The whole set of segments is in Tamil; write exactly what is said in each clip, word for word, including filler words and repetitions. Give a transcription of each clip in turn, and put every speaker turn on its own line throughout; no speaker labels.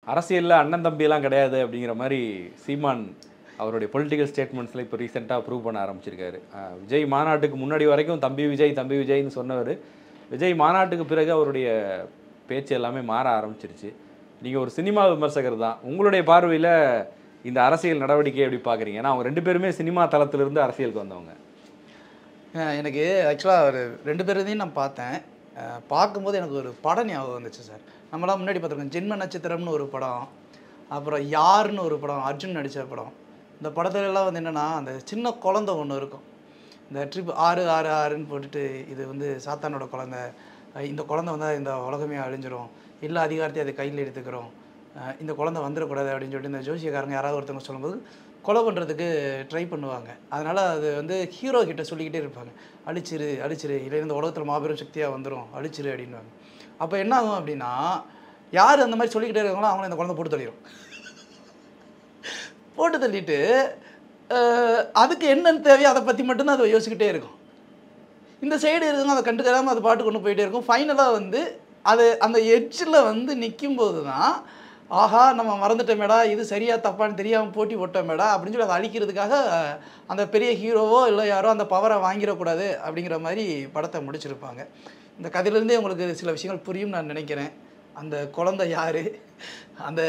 அரசியலில் அண்ணன் தம்பியெல்லாம் கிடையாது அப்படிங்கிற மாதிரி சீமான் அவருடைய பொலிட்டிக்கல் ஸ்டேட்மெண்ட்ஸில் இப்போ ரீசெண்டாக ப்ரூவ் பண்ண ஆரம்பிச்சிருக்காரு. விஜய் மாநாட்டுக்கு முன்னாடி வரைக்கும் தம்பி விஜய் தம்பி விஜய்னு சொன்னவர் விஜய் மாநாட்டுக்கு பிறகு அவருடைய பேச்சு எல்லாமே மாற ஆரம்பிச்சிருச்சு. நீங்கள் ஒரு சினிமா விமர்சகர் தான், உங்களுடைய பார்வையில் இந்த அரசியல் நடவடிக்கை எப்படி பார்க்குறீங்க? ஏன்னா அவங்க ரெண்டு பேருமே சினிமா தளத்திலிருந்து அரசியலுக்கு வந்தவங்க.
எனக்கு ஆக்சுவலாக ஒரு ரெண்டு பேரையும் நான் பார்த்தேன். பார்க்கும்போது எனக்கு ஒரு படம் ஞாபகம் வந்துச்சு சார். நம்மளாம் முன்னாடி பார்த்துருக்கோம், ஜென்ம நட்சத்திரம்னு ஒரு படம், அப்புறம் யாருன்னு ஒரு படம், அர்ஜுன் நடித்த படம். இந்த படத்துலலாம் வந்து என்னென்னா அந்த சின்ன குழந்தை ஒன்று இருக்கும், இந்த ட்ரிப் ஆறு ஆறு ஆறுன்னு போட்டுட்டு இது வந்து சாத்தானோட குழந்தை, இந்த குழந்தை வந்தால் இந்த உலகமே அழிஞ்சிரும், எல்லா அதிகாரத்தையும் அதை கையில் எடுத்துக்கிறோம், இந்த குழந்தை வந்துடக்கூடாது அப்படின்னு சொல்லிட்டு இந்த ஜோசியக்காரங்க யாராவது ஒருத்தவங்க சொல்லும்போது கொலை பண்ணுறதுக்கு ட்ரை பண்ணுவாங்க. அதனால் அது வந்து ஹீரோ கிட்ட சொல்லிக்கிட்டே இருப்பாங்க, அழிச்சிரு அழிச்சிரு, இல்லை இந்த உலகத்தில் மாபெரும் சக்தியாக வந்துடும், அழிச்சிரு அப்படின்வாங்க. அப்போ என்ன ஆகும் அப்படின்னா, யார் அந்த மாதிரி சொல்லிக்கிட்டே இருக்காங்களோ அவங்கள இந்த குழந்தை போட்டு தள்ளிடும். போட்டு தள்ளிட்டு அதுக்கு என்னென்னு தேவையோ அதை பற்றி மட்டும்தான் அதை யோசிக்கிட்டே இருக்கும். இந்த சைடு இருக்குங்க அதை கண்டுக்காமல் அது பாட்டு கொண்டு போயிட்டே இருக்கும். ஃபைனலாக வந்து அது அந்த எட்ஜில் வந்து நிற்கும்போது தான், ஆஹா நம்ம மறந்துட்டோமேடா, இது சரியாக தப்பான்னு தெரியாமல் போட்டி போட்டோமேடா அப்படின்னு சொல்லி அதை அழிக்கிறதுக்காக அந்த பெரிய ஹீரோவோ இல்லை யாரோ அந்த பவரை வாங்கிடக்கூடாது அப்படிங்கிற மாதிரி படத்தை முடிச்சிருப்பாங்க. இந்த கதையிலேருந்தே உங்களுக்கு சில விஷயங்கள் புரியும் நான் நினைக்கிறேன். அந்த குழந்தை யார், அந்த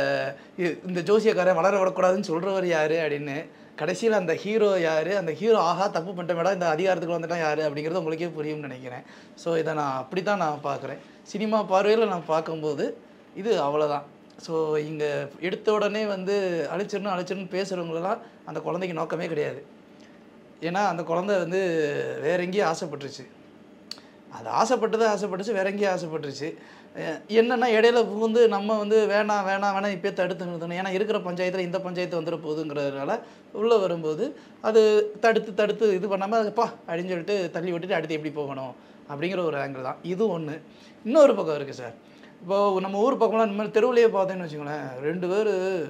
இந்த ஜோசியக்காரன் வளர விடக்கூடாதுன்னு சொல்கிறவர் யார் அப்படின்னு, கடைசியில் அந்த ஹீரோ யார், அந்த ஹீரோ ஆஹா தப்பு பண்ணிட்டோமேடா இந்த அதிகாரத்துக்கு வந்துட்டால் யார் அப்படிங்கிறது உங்களுக்கே புரியும்னு நினைக்கிறேன். ஸோ இதை நான் அப்படி தான் நான் பார்க்குறேன். சினிமா பார்வையில் நான் பார்க்கும்போது இது அவ்வளோதான். ஸோ இங்கே எடுத்த உடனே வந்து அழிச்சிடணும் அழிச்சிடணும் பேசுகிறவங்களெல்லாம் அந்த குழந்தைக்கு நோக்கமே கிடையாது. ஏன்னா அந்த குழந்தை வந்து வேற எங்கேயும் ஆசைப்பட்டுருச்சு, அது ஆசைப்பட்டது ஆசைப்பட்டுச்சு வேற எங்கேயும் ஆசைப்பட்டுருச்சு. என்னென்னா இடையில புகுந்து நம்ம வந்து வேணாம் வேணாம் வேணாம் இப்போ தடுத்து நிறுத்தணும், ஏன்னா இருக்கிற பஞ்சாயத்தில் இந்த பஞ்சாயத்து வந்துட போகுதுங்கிறதுனால உள்ளே வரும்போது அது தடுத்து தடுத்து இது பண்ணாமல் அதுப்பா அப்படின்னு சொல்லிட்டு தள்ளி விட்டுட்டு அடுத்து எப்படி போகணும் அப்படிங்கிற ஒரு ஆங்கிள் தான் இது ஒன்று. இன்னொரு பக்கம் இருக்குது சார். இப்போது நம்ம ஊர் பக்கம்லாம் இந்த மாதிரி தெருவிலேயே பார்த்தேன்னு வச்சுக்கோங்களேன், ரெண்டு பேர்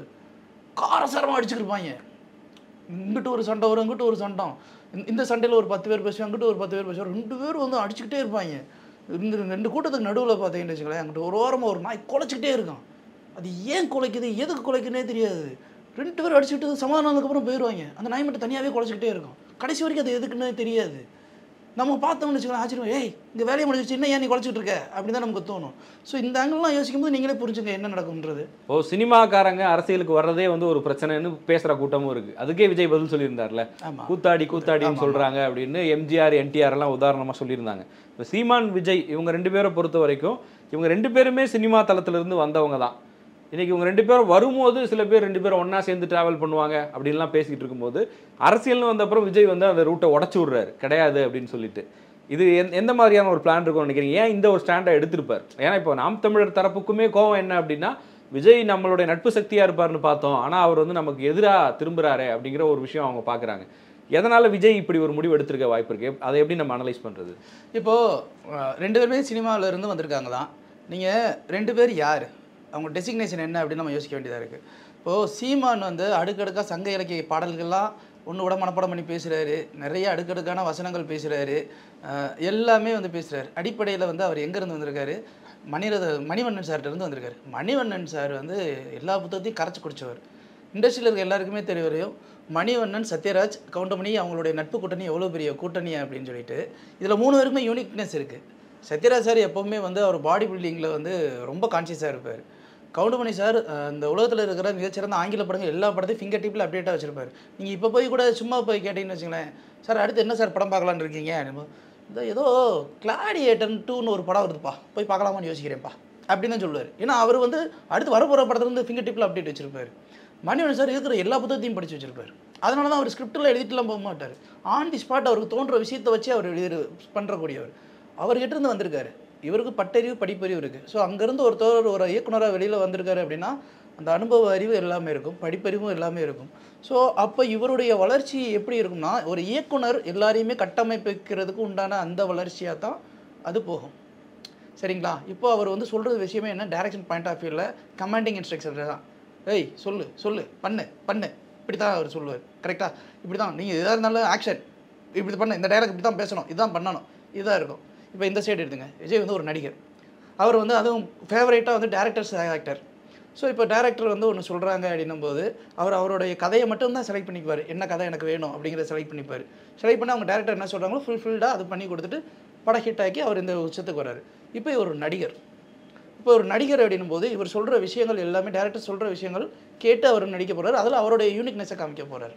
காரசாரமாக அடிச்சுக்கிருப்பாங்க. இங்கிட்டு ஒரு சண்டை வரும், இங்கிட்டு ஒரு சண்டை, இந்த சண்டையில் ஒரு பத்து பேர் பேசுவாங்க, அங்கிட்டு ஒரு பத்து பேர் பேசுவாங்க, ரெண்டு பேரும் வந்து அடிச்சுக்கிட்டே இருப்பாங்க. இந்த ரெண்டு கூட்டத்துக்கு நடுவில் பார்த்தீங்கன்னு வச்சுக்கோங்களேன், அங்கிட்ட ஒரு ஓரமாக ஒரு நாய் குலைச்சிக்கிட்டே இருக்கான். அது ஏன் குலைக்குது எதுக்கு குலைக்குன்னே தெரியாது. ரெண்டு பேரும் அடிச்சுக்கிட்டு சமாதானத்துக்கப்புறம் போயிடுவாங்க. அந்த நாய் மட்டும் தனியாகவே குலைச்சிக்கிட்டே இருக்கும். கடைசி வரைக்கும் அது எதுக்குன்னே தெரியாது. நம்ம பார்த்தோம்னு வச்சுக்கலாம் ஆச்சரியம், ஏய் இங்கே வேலையை முடிஞ்சிச்சு இன்னும் ஏன் நீ குலைச்சிட்டு இருக்க அப்படின்னு தான் நமக்கு தோணும். ஸோ இந்த ஆங்கிள்லாம் யோசிக்கும் போது நீங்களே புரிஞ்சுங்க என்ன நடக்கும்ன்றது.
ஓ சினிமாக்காரங்க அரசியலுக்கு வர்றதே வந்து ஒரு பிரச்சனைன்னு பேசுகிற கூட்டமும் இருக்குது. அதுக்கே விஜய் பதில் சொல்லியிருந்தார்ல, கூத்தாடி கூத்தாடின்னு சொல்கிறாங்க அப்படின்னு எம்ஜிஆர் என்டிஆர் எல்லாம் உதாரணமாக சொல்லியிருந்தாங்க. இப்போ சீமான் விஜய் இவங்க ரெண்டு பேரை பொறுத்த வரைக்கும் இவங்க ரெண்டு பேருமே சினிமா தளத்திலிருந்து வந்தவங்க தான். இன்றைக்கி இவங்க ரெண்டு பேரும் வரும்போது சில பேர் ரெண்டு பேரும் ஒன்றா சேர்ந்து ட்ராவல் பண்ணுவாங்க அப்படின்லாம் பேசிக்கிட்டு இருக்கும்போது அரசியல்னு வந்த அப்புறம் விஜய் வந்து அந்த ரூட்டை உடச்சி விட்றாரு, கிடையாது அப்படின்னு சொல்லிட்டு. இது எந் எந்த மாதிரியான ஒரு பிளான் இருக்கும்னு நினைக்கிறீங்க? ஏன் இந்த ஒரு ஸ்டாண்டை எடுத்திருப்பார்? ஏன்னா இப்போ நாம் தமிழர் தரப்புக்குமே கோவம் என்ன அப்படின்னா, விஜய் நம்மளுடைய நட்பு சக்தியாக இருப்பார்னு பார்த்தோம், ஆனால் அவர் வந்து நமக்கு எதிராக திரும்புகிறாரு அப்படிங்கிற ஒரு விஷயம் அவங்க பார்க்குறாங்க. எதனால் விஜய் இப்படி ஒரு முடிவு எடுத்திருக்க வாய்ப்பு இருக்குது? அதை எப்படி நம்ம அனலைஸ் பண்ணுறது?
இப்போது ரெண்டு பேருமே சினிமாவில் இருந்து வந்திருக்காங்க தான். நீங்கள் ரெண்டு பேர் யார், அவங்க டெசிக்னேஷன் என்ன அப்படின்னு நம்ம யோசிக்க வேண்டியதாக இருக்குது. இப்போது சீமான் வந்து அடுக்கடுக்காக சங்க இலக்கிய பாடல்கள்லாம் ஒன்று விட மனப்பாடம் பண்ணி பேசுகிறாரு, நிறைய அடுக்கடுக்கான வசனங்கள் பேசுகிறாரு, எல்லாமே வந்து பேசுகிறாரு. அடிப்படையில் வந்து அவர் எங்கேருந்து வந்திருக்காரு, மணிரத மணிவண்ணன் சார்கிட்டருந்து வந்திருக்காரு. மணிவண்ணன் சார் வந்து எல்லா புத்தகத்தையும் கரைச்சி குடித்தவர். இண்டஸ்ட்ரியில் இருக்க எல்லாருக்குமே தெரிய வரையும் மணிவண்ணன் சத்யராஜ் கவுண்டமணி அவங்களுடைய நட்பு கூட்டணி எவ்வளோ பெரிய கூட்டணி அப்படின்னு சொல்லிட்டு இதில் மூணு பேருக்குமே யூனிக்னஸ் இருக்குது. சத்யராஜ் சார் எப்போவுமே வந்து அவர் பாடி பில்டிங்கில் வந்து ரொம்ப கான்சியஸாக இருப்பார். கவுண்டமணி சார் இந்த உலகத்தில் இருக்கிற மிகச்சிறந்த ஆங்கில படங்கள் எல்லா படத்தையும் ஃபிங்கர் டிப்பில் அப்டேட்டாக வச்சுருப்பார். நீங்கள் இப்போ போய் கூட சும்மா போய் கேட்டிங்கன்னு வச்சுங்களேன், சார் அடுத்து என்ன சார் படம் பார்க்கலான்னு இருக்கீங்க, இந்த ஏதோ கிளாடியேட்டர் டூன்னு ஒரு படம் வருதுப்பா போய் பார்க்கலாமான்னு யோசிக்கிறேன்ப்பா அப்படின்னு தான் சொல்லுவார். ஏன்னா அவர் வந்து அடுத்து வரப்போகிற படத்துலேருந்து ஃபிங்கர் டிப்பில் அப்டேட் வச்சுருப்பார். மணிவண்ணன் சார் இருக்கிற எல்லா புத்தகத்தையும் படித்து வச்சுருப்பார். அதனால தான் அவர் ஸ்கிரிப்டில் எழுதிட்டுலாம் போக மாட்டார். ஆன் தி ஸ்பாட் அவருக்கு தோன்ற விஷயத்தை வச்சு அவர் எழுதி பண்ணுறக்கூடியவர். அவர்கிட்டருந்து வந்திருக்காரு. இவருக்கு பட்டறிவு படிப்பறிவு இருக்குது. ஸோ அங்கேருந்து ஒருத்தர் ஒரு இயக்குனராக வெளியில் வந்திருக்காரு அப்படின்னா அந்த அனுபவ அறிவு எல்லாமே இருக்கும், படிப்பறிவும் எல்லாமே இருக்கும். ஸோ அப்போ இவருடைய வளர்ச்சி எப்படி இருக்கும்னா, ஒரு இயக்குனர் எல்லாரையுமே கட்டமைப்பிக்கிறதுக்கு உண்டான அந்த வளர்ச்சியாக தான் அது போகும். சரிங்களா? இப்போ அவர் வந்து சொல்கிறது விஷயமே என்ன, டைரக்ஷன் பாயிண்ட் ஆஃப் வியூவில் கமாண்டிங் இன்ஸ்ட்ரக்ஷன் தான். ஏய் சொல்லு சொல்லு பண்ணு பண்ணு இப்படி தான் அவர் சொல்லுவார். கரெக்டாக இப்படி தான் நீங்கள் எதாக இருந்தாலும் ஆக்ஷன் இப்படி பண்ண, இந்த டைலாக் இப்படி தான் பேசணும், இதுதான் பண்ணணும், இதுதான் இருக்கும். இப்போ இந்த சைடு எடுத்துங்க, விஜய் வந்து ஒரு நடிகர். அவர் வந்து அதுவும் ஃபேவரேட்டாக வந்து டேரக்டர்ஸ் ஆக்டர். ஸோ இப்போ டேரக்டர் வந்து ஒன்று சொல்கிறாங்க அப்படின்னும் போது அவர் அவருடைய கதையை மட்டும் தான் செலக்ட் பண்ணிப்பார், என்ன கதை எனக்கு வேணும் அப்படிங்கிறத செலக்ட் பண்ணிப்பார். செலக்ட் பண்ணி அவங்க டேரக்டர் என்ன சொல்கிறாங்களோ ஃபுல்ஃபில்டாக அது பண்ணி கொடுத்துட்டு படம் ஹிட் ஆக்கி அவர் இந்த உச்சத்துக்கு வராரு. இப்போ இவர் ஒரு நடிகர். இப்போ ஒரு நடிகர் அப்படின்னும் போது இவர் சொல்கிற விஷயங்கள் எல்லாமே டேரக்டர் சொல்கிற விஷயங்கள் கேட்டு அவர் நடிக்க போகிறார், அதில் அவருடைய யூனிக்னஸை காமிக்க போகிறார்.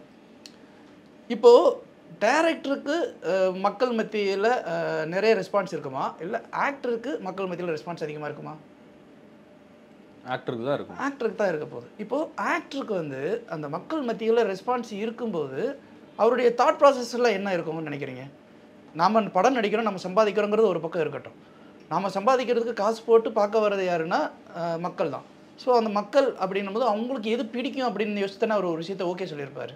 இப்போது டேரக்டருக்கு மக்கள் மத்தியில் நிறைய ரெஸ்பான்ஸ் இருக்குமா, இல்லை ஆக்டருக்கு மக்கள் மத்தியில் ரெஸ்பான்ஸ் அதிகமாக இருக்குமா?
ஆக்டருக்கு தான் இருக்கும்.
ஆக்டருக்கு தான் இருக்க போகுது. இப்போது ஆக்டருக்கு வந்து அந்த மக்கள் மத்தியில் ரெஸ்பான்ஸ் இருக்கும்போது அவருடைய தாட் ப்ராசஸ்லாம் என்ன இருக்கும்னு நினைக்கிறீங்க? நாம் படம் நடிக்கிறோம், நம்ம சம்பாதிக்கிறோங்கிறது ஒரு பக்கம் இருக்கட்டும், நாம் சம்பாதிக்கிறதுக்கு காசு போட்டு பார்க்க வர்றது யாருன்னா மக்கள் தான். ஸோ அந்த மக்கள் அப்படின்னும் போது அவங்களுக்கு எது பிடிக்கும் அப்படின்னு யோசித்தானே அவர் ஒரு விஷயத்தை ஓகே சொல்லியிருப்பார்.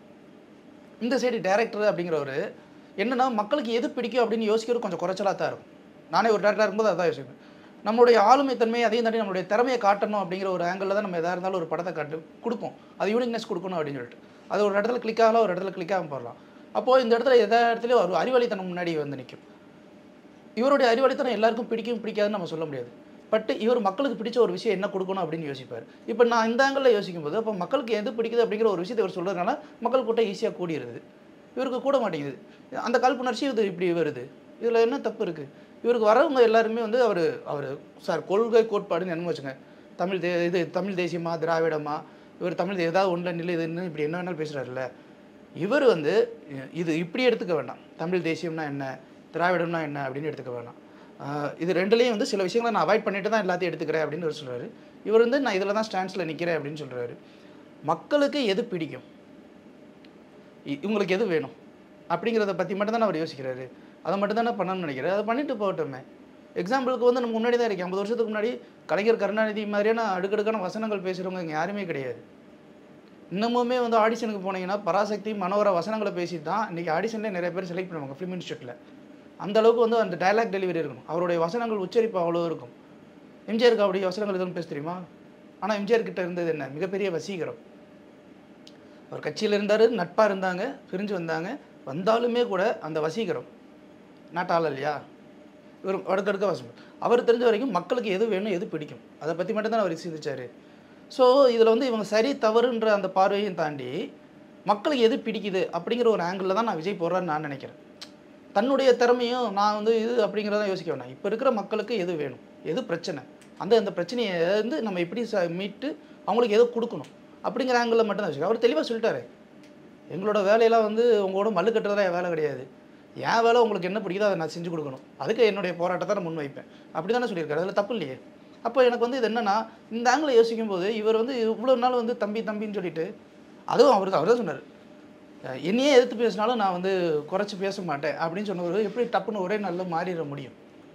இந்த சைடு டேரக்டர் அப்படிங்கிறவர் என்னென்னா மக்களுக்கு எது பிடிக்கும் அப்படின்னு யோசிக்கிறது கொஞ்சம் குறைச்சலாக தான் இருக்கும். நானே ஒரு டேரக்டராக இருக்கும்போது அதான் யோசிப்பேன். நம்மளுடைய ஆளுமை தன்மை அதையும் தாண்டி நம்மளுடைய திறமையை காட்டணும் அப்படிங்கிற ஒரு ஆங்கிளில் தான் நம்ம எதாக இருந்தாலும் ஒரு படத்தை காட்டு கொடுப்போம், அது யூனிக்னஸ் கொடுக்கணும் அப்படின்னு சொல்லிட்டு. அது ஒரு இடத்துல கிளிக் ஆகலாம், ஒரு இடத்துல கிளிக் ஆகாமல் போடலாம். அப்போது இந்த இடத்துல எதா இடத்துலையும் ஒரு அறிவாளித்தனம் முன்னாடி வந்து நிற்கும். இவருடைய அறிவாளித்தனம் எல்லாருக்கும் பிடிக்கும் பிடிக்காதுன்னு நம்ம சொல்ல முடியாது. பட் இவர் மக்களுக்கு பிடிச்ச ஒரு விஷயம் என்ன கொடுக்கணும் அப்படின்னு யோசிப்பார். இப்போ நான் இந்த ஆங்கிளில் யோசிக்கும் போது அப்போ மக்களுக்கு எது பிடிக்குது அப்படிங்கிற ஒரு விஷயத்தை இவர் சொல்கிறதுனால மக்கள் கூட்டம் ஈஸியாக கூடிடுது. இவருக்கு கூட மாட்டேங்குது, அந்த காழ்ப்புணர்ச்சி இது இப்படி வருது. இதில் என்ன தப்பு இருக்குது? இவருக்கு வரவங்க எல்லாருமே வந்து அவர் அவர் சார் கொள்கை கோட்பாடுன்னு என்ன வச்சுங்க, தமிழ் தே இது தமிழ் தேசியமா திராவிடமா, இவர் தமிழ் ஏதாவது ஒன்றில் நிலை இதுன்னு இப்படி என்ன வேணாலும் பேசுகிறாருல்ல. இவர் வந்து இது இப்படி எடுத்துக்க வேண்டாம், தமிழ் தேசியம்னா என்ன திராவிடம்னா என்ன அப்படின்னு எடுத்துக்க வேண்டாம். இது ரெண்டுலேயும் வந்து சில விஷயங்களை நான் அவாய்ட் பண்ணிட்டு தான் எல்லாத்தையும் எடுத்துக்கிறேன் அப்படின்னு அவர் சொல்கிறாரு. இவர் வந்து நான் இதில் தான் ஸ்டாண்ட்ஸில் நிற்கிறேன் அப்படின்னு சொல்கிறாரு. மக்களுக்கு எது பிடிக்கும், இவங்களுக்கு எது வேணும் அப்படிங்கிறத பற்றி மட்டும்தானே அவர் யோசிக்கிறாரு. அதை மட்டும் தானே பண்ணணும்னு நினைக்கிறேன். அதை பண்ணிட்டு போகட்டுமே. எக்ஸாம்பிளுக்கு வந்து நம்ம முன்னாடி தான் இருக்கேன், ஐம்பது வருஷத்துக்கு முன்னாடி கலைஞர் கருணாநிதி மாதிரியான அடுக்கடுக்கான வசனங்கள் பேசுகிறவங்க இங்கே யாருமே கிடையாது. இன்னமுமே வந்து ஆடிஷனுக்கு போனீங்கன்னா பராசக்தி மனோகர வசனங்களை பேசி தான் இன்றைக்கி ஆடிஷன்லேயே நிறைய பேர் செலக்ட் பண்ணுவாங்க ஃபிலிம் இன்ஸ்டியூட்டில். அந்தளவுக்கு வந்து அந்த டைலாக் டெலிவரி இருக்கணும், அவருடைய வசனங்கள் உச்சரிப்பு அவ்வளோ இருக்கும். எம்ஜிஆருக்கு அப்படி வசனங்கள் எதுவும் பேச தெரியுமா? ஆனால் எம்ஜிஆர் கிட்ட இருந்தது என்ன, மிகப்பெரிய வசீகரம். அவர் கட்சியில் இருந்தார், நட்பாக இருந்தாங்க, பிரிஞ்சு வந்தாங்க, வந்தாலுமே கூட அந்த வசீகரம் நாட்டாள இல்லையா. இவர் அடுக்கடுக்க வசம் அவர் தெரிஞ்ச வரைக்கும் மக்களுக்கு எது வேணும் எது பிடிக்கும் அதை பற்றி மட்டும்தான் அவர் சிந்திச்சார். ஸோ இதில் வந்து இவங்க சரி தவறுன்ற அந்த பார்வையும் தாண்டி மக்களுக்கு எது பிடிக்குது அப்படிங்கிற ஒரு ஆங்கிளில் தான் நான் விஜய் போடுறான்னு நான் நினைக்கிறேன். தன்னுடைய திறமையும் நான் வந்து இது அப்படிங்கிறதான் யோசிக்க வேணாம். இப்போ இருக்கிற மக்களுக்கு எது வேணும், எது பிரச்சனை, அந்த அந்த பிரச்சனையை வந்து நம்ம எப்படி ச மீட்டு அவங்களுக்கு எதோ கொடுக்கணும் அப்படிங்கிற ஆங்கிளில் மட்டும்தான் யோசிக்கிறேன். அவர் தெளிவாக சொல்லிட்டாரு, எங்களோட வேலையெல்லாம் வந்து உங்களோட மல்லு கட்டுறதெல்லாம் என் வேலை கிடையாது, என் வேலை உங்களுக்கு என்ன பிடிக்குதோ அதை நான் செஞ்சு கொடுக்கணும், அதுக்கு என்னுடைய போராட்டத்தை நான் முன் வைப்பேன் அப்படி தானே சொல்லியிருக்காரு. அதில் தப்பு இல்லையே. அப்போ எனக்கு வந்து இது என்னென்னா இந்த ஆங்கிளை யோசிக்கும் போது இவர் வந்து இவ்வளோ நாள் வந்து தம்பி தம்பின்னு சொல்லிட்டு, அதுவும் அவருக்கு அவர் தான் சொன்னார், என்னையே எதிர்த்து பேசினாலும் நான் வந்து குறைச்சி பேச மாட்டேன் அப்படின்னு சொன்னவர் எப்படி டப்புன்னு ஒரே நாளில் மாறிட முடியும்?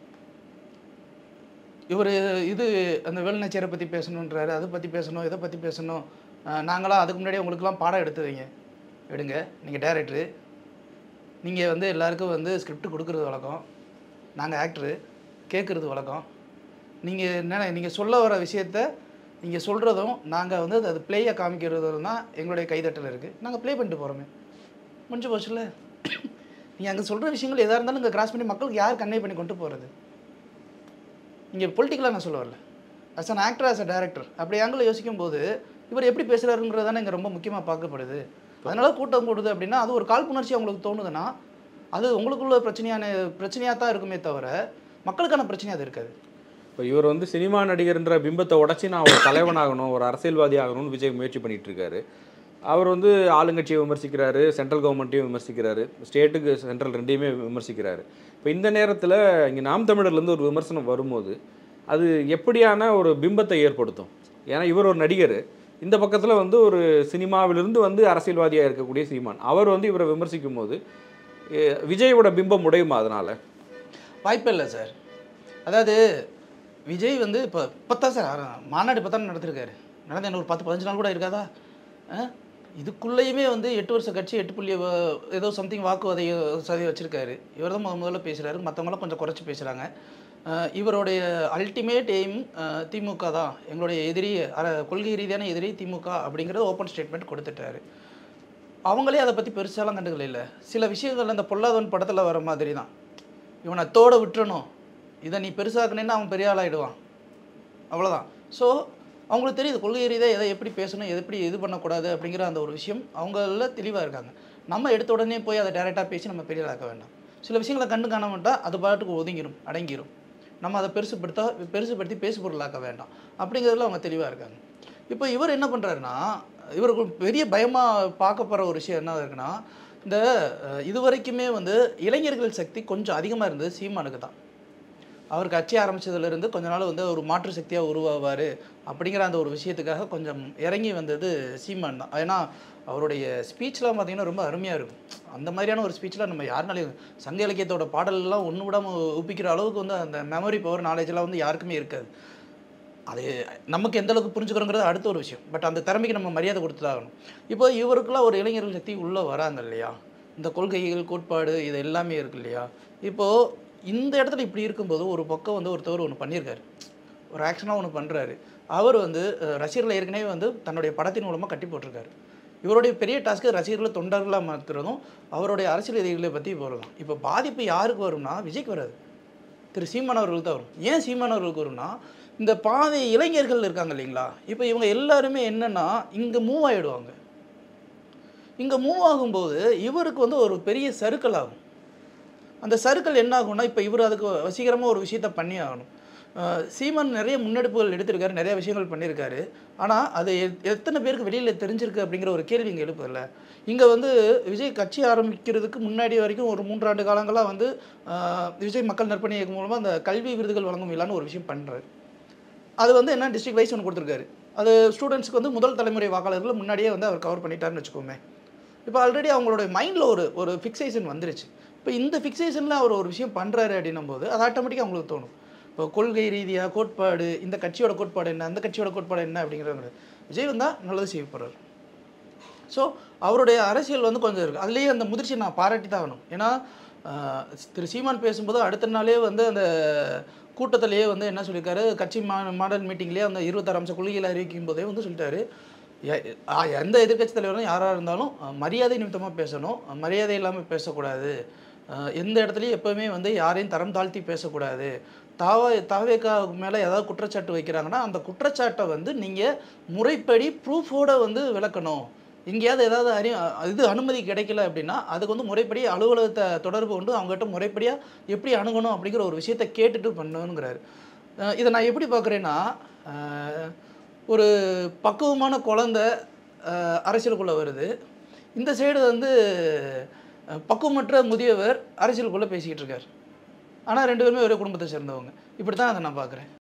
இவர் இது அந்த வேலுநாச்சியாரை பற்றி பேசணுன்றாரு, அதை பற்றி பேசணும், இதை பற்றி பேசணும். நாங்களாம் அதுக்கு முன்னாடியே உங்களுக்குலாம் பாடம் எடுத்து வைங்க, எடுங்க, நீங்கள் டேரக்டரு, நீங்கள் வந்து எல்லாருக்கும் வந்து ஸ்கிரிப்ட் கொடுக்குறது வழக்கம், நாங்கள் ஆக்டரு கேட்குறது வழக்கம், நீங்கள் என்ன நீங்கள் சொல்ல வர விஷயத்த நீங்கள் சொல்கிறதும் நாங்கள் வந்து அது ப்ளேயை காமிக்கிறதும் தான் எங்களுடைய கைதட்டல் இருக்குது, நாங்கள் ப்ளே பண்ணிட்டு போகிறோமே, முடிஞ்சு போச்சுல்ல. நீங்கள் அங்கே சொல்கிற விஷயங்கள் எதாக இருந்தாலும் இங்கே கிராஸ் பண்ணி மக்களுக்கு யார் கன்வே பண்ணி கொண்டு போகிறது? இங்கே பொலிட்டிக்கலாக நான் சொல்ல வரல, as an actor as a director அப்படி ஆங்கிள் யோசிக்கும் போது இவர் எப்படி பேசுகிறாருங்கிறது தானே இங்கே ரொம்ப முக்கியமாக பார்க்கப்படுது. அதனால் கூட்டம் கூடுது அப்படின்னா அது ஒரு காழ்ப்புணர்ச்சி அவங்களுக்கு தோணுதுன்னா அது உங்களுக்குள்ள பிரச்சனையான பிரச்சனையாக தான் இருக்குமே தவிர மக்களுக்கான பிரச்சனையாக அது இருக்காது.
இப்போ இவர் வந்து சினிமா நடிகர்ன்ற பிம்பத்தை உடச்சி நான் ஒரு தலைவனாகணும், ஒரு அரசியல்வாதி ஆகணும்னு விஜய் முயற்சி பண்ணிகிட்டு இருக்காரு. அவர் வந்து ஆளுங்கட்சியை விமர்சிக்கிறாரு, சென்ட்ரல் கவர்மெண்ட்டையும் விமர்சிக்கிறாரு, ஸ்டேட்டுக்கு சென்ட்ரல் ரெண்டையுமே விமர்சிக்கிறாரு. இப்போ இந்த நேரத்தில் இங்கே நாம் தமிழர்லேருந்து ஒரு விமர்சனம் வரும்போது அது எப்படியான ஒரு பிம்பத்தை ஏற்படுத்தும்? ஏன்னா இவர் ஒரு நடிகர், இந்த பக்கத்தில் வந்து ஒரு சினிமாவிலிருந்து வந்து அரசியல்வாதியாக இருக்கக்கூடிய சீமான், அவர் வந்து இவரை விமர்சிக்கும் போது விஜயோட பிம்பம் உடையுமா? அதனால்
வாய்ப்பே இல்லை சார். அதாவது விஜய் வந்து இப்போ இப்போ தான் சார் மாநாடு இப்போ தான் நடத்திருக்காரு, நடந்த என்ன ஒரு பத்து பதினஞ்சு நாள் கூட இருக்காதா? இதுக்குள்ளேயுமே வந்து எட்டு வருஷம் கட்சி எட்டு புள்ளி ஏதோ சம்திங் வாக்குவதை சதவீதம் வச்சுருக்காரு. இவர் தான் முதல்ல பேசுகிறாரு, மற்றவங்களாம் கொஞ்சம் குறைச்சி பேசுகிறாங்க. இவருடைய அல்டிமேட் எய்ம் திமுக தான், எங்களுடைய எதிரி, அர கொள்கை ரீதியான எதிரி திமுக அப்படிங்கிறது ஓப்பன் ஸ்டேட்மெண்ட் கொடுத்துட்டாரு. அவங்களே அதை பற்றி பெருசாலாம் கண்டுக்கல. இல்லை சில விஷயங்கள் அந்த பொல்லாதவன் படத்தில் வர மாதிரி தான், இவனை தோட விட்டுறணும், இதை நீ பெருசாக்குனேன்னா அவன் பெரிய ஆளாகிடுவான், அவ்வளோதான். ஸோ அவங்களுக்கு தெரியுது கொள்கை ரீதியாக எதை எப்படி பேசணும், எதை எப்படி இது பண்ணக்கூடாது அப்படிங்கிற அந்த ஒரு விஷயம் அவங்கள தெளிவாக இருக்காங்க. நம்ம எடுத்த உடனே போய் அதை டேரெக்டாக பேசி நம்ம பெரிய ஆக்க வேண்டாம். சில விஷயங்களை கண்டு காண மாட்டால் அது பாட்டுக்கு ஒதுங்கிடும், அடங்கிடும். நம்ம அதை பெருசுப்படுத்தா பெருசுப்படுத்தி பேசு பொருளாக்க வேண்டாம் அப்படிங்கிறதுல அவங்க தெளிவாக இருக்காங்க. இப்போ இவர் என்ன பண்ணுறாருன்னா, இவருக்கு பெரிய பயமாக பார்க்கப்படுற ஒரு விஷயம் என்ன இருக்குன்னா, இந்த இது வரைக்குமே வந்து இளைஞர்கள் சக்தி கொஞ்சம் அதிகமாக இருந்தது சீமானுக்கு தான். அவர் கட்சி ஆரம்பித்ததுலேருந்து கொஞ்ச நாள் வந்து ஒரு மாற்று சக்தியாக உருவாவார் அப்படிங்கிற அந்த ஒரு விஷயத்துக்காக கொஞ்சம் இறங்கி வந்தது சீமான் தான். ஏன்னா அவருடைய ஸ்பீச்லாம் பார்த்திங்கன்னா ரொம்ப அருமையாக இருக்கும். அந்த மாதிரியான ஒரு ஸ்பீச்லாம் நம்ம யாருனாலையும் சங்க இலக்கியத்தோட பாடல்லாம் ஒன்று விடாமல் ஒப்பிக்கிற அளவுக்கு வந்து அந்த மெமரி பவர் நாலேஜெலாம் வந்து யாருக்குமே இருக்காது. அது நமக்கு எந்த அளவுக்கு புரிஞ்சுக்கிறோங்கிறது அடுத்த ஒரு விஷயம். பட் அந்த திறமைக்கு நம்ம மரியாதை கொடுத்து தான் ஆகணும். இப்போ இவருக்குலாம் ஒரு இளைஞர்கள் சக்தி உள்ளே வராங்க இல்லையா, இந்த கொள்கைகள் கோட்பாடு இது எல்லாமே இருக்கு இல்லையா. இப்போது இந்த இடத்துல இப்படி இருக்கும்போது ஒரு பக்கம் வந்து ஒருத்தவர் ஒன்று பண்ணியிருக்காரு, ஒரு ஆக்ஷனாக ஒன்று பண்ணுறாரு. அவர் வந்து ரசிகர்களை ஏற்கனவே வந்து தன்னுடைய படத்தின் மூலமாக கட்டி போட்டிருக்காரு. இவருடைய பெரிய டாஸ்க்கு ரசிகர்களை தொண்டர்களாக மாற்றுறதும் அவருடைய அரசியல் எதிரிகளை பற்றி போகிறதும். இப்போ பாதிப்பு யாருக்கு வரும்னா விஜய்க்கு வராது, திரு சீமான் அவர்களுக்கு தான் வரும். ஏன் சீமான் அவர்களுக்கு வரும்னா, இந்த பாதி இளைஞர்கள் இருக்காங்க இல்லைங்களா, இப்போ இவங்க எல்லாருமே என்னென்னா இங்கே மூவ் ஆகிடுவாங்க. இங்கே மூவ் ஆகும்போது இவருக்கு வந்து ஒரு பெரிய சர்க்கிள் ஆகும். அந்த சர்க்கிள் என்ன ஆகும்னா, இப்போ இவர் அதுக்கு வசீகரமாக ஒரு விஷயத்த பண்ணி ஆகணும். சீமான் நிறைய முன்னெடுப்புகள் எடுத்திருக்காரு, நிறைய விஷயங்கள் பண்ணியிருக்காரு. ஆனால் அது எத்தனை பேருக்கு வெளியில் தெரிஞ்சிருக்கு அப்படிங்கிற ஒரு கேள்வி இங்கே எழுப்புதில்ல. இங்கே வந்து விஜய் கட்சி ஆரம்பிக்கிறதுக்கு முன்னாடி வரைக்கும் ஒரு மூன்றாண்டு காலங்களாக வந்து விஜய் மக்கள் நற்பணி இயக்கம் மூலமாக அந்த கல்வி விருதுகள் வழங்கும் விழான்னு ஒரு விஷயம் பண்ணுறாரு. அது வந்து என்ன டிஸ்ட்ரிக்ட் வைஸ் ஒன்று கொடுத்துருக்காரு. அது ஸ்டூடெண்ட்ஸ்க்கு வந்து முதல் தலைமுறை வாக்காளர்கள் முன்னாடியே வந்து அவர் கவர் பண்ணிட்டாருன்னு வச்சுக்கோமே. இப்போ ஆல்ரெடி அவங்களுடைய மைண்டில் ஒரு ஒரு ஃபிக்ஸேஷன் வந்துருச்சு. இப்போ இந்த ஃபிக்ஸேஷனில் அவர் ஒரு விஷயம் பண்ணுறாரு அப்படின்னும் போது அது ஆட்டோமேட்டிக்காக அவங்களுக்கு தோணும். இப்போ கொள்கை ரீதியாக கோட்பாடு, இந்த கட்சியோட கோட்பாடு என்ன, அந்த கட்சியோட கோட்பாடு என்ன அப்படிங்கிறது விஜய் வந்தால் நல்லது செய்ய போகிறார். ஸோ அவருடைய அரசியல் வந்து கொஞ்சம் இருக்குது. அதுலேயே அந்த முதிர்ச்சி நான் பாராட்டி தான் ஆகணும். ஏன்னா திரு சீமான் பேசும்போது அடுத்த நாளே வந்து அந்த கூட்டத்திலேயே வந்து என்ன சொல்லியிருக்காரு, கட்சி மா மாடல் மீட்டிங்லேயே அந்த இருபத்தாறு அம்ச கொள்கைகளை அறிவிக்கும் போதே வந்து சொல்லிட்டாரு, எந்த எதிர்கட்சி தலைவரும் யாராக இருந்தாலும் மரியாதை நிமித்தமாக பேசணும், மரியாதை இல்லாமல் பேசக்கூடாது, எந்த இடத்துலையும் எப்போவுமே வந்து யாரையும் தரம் தாழ்த்தி பேசக்கூடாது. தாவ தாவேக்கா மேலே ஏதாவது குற்றச்சாட்டு வைக்கிறாங்கன்னா அந்த குற்றச்சாட்டை வந்து நீங்கள் முறைப்படி ப்ரூஃபோடு வந்து விளக்கணும். எங்கேயாவது ஏதாவது அறி இது அனுமதி கிடைக்கல அப்படின்னா அதுக்கு வந்து முறைப்படி அலுவலகத்தை தொடர்பு கொண்டு அவங்ககிட்ட முறைப்படியாக எப்படி அணுகணும் அப்படிங்கிற ஒரு விஷயத்தை கேட்டுட்டு பண்ணணுங்கிறாரு. இதை நான் எப்படி பார்க்குறேன்னா, ஒரு பக்குவமான குழந்தை அரசியலுக்குள்ளே வருது, இந்த சைடு வந்து பக்குவமற்ற முதியவர் அரசியலுக்குள்ளே பேசிக்கிட்டு இருக்கார். ஆனால் ரெண்டு பேருமே ஒரே குடும்பத்தை சேர்ந்தவங்க. இப்படி தான் அதை நான் பார்க்குறேன்.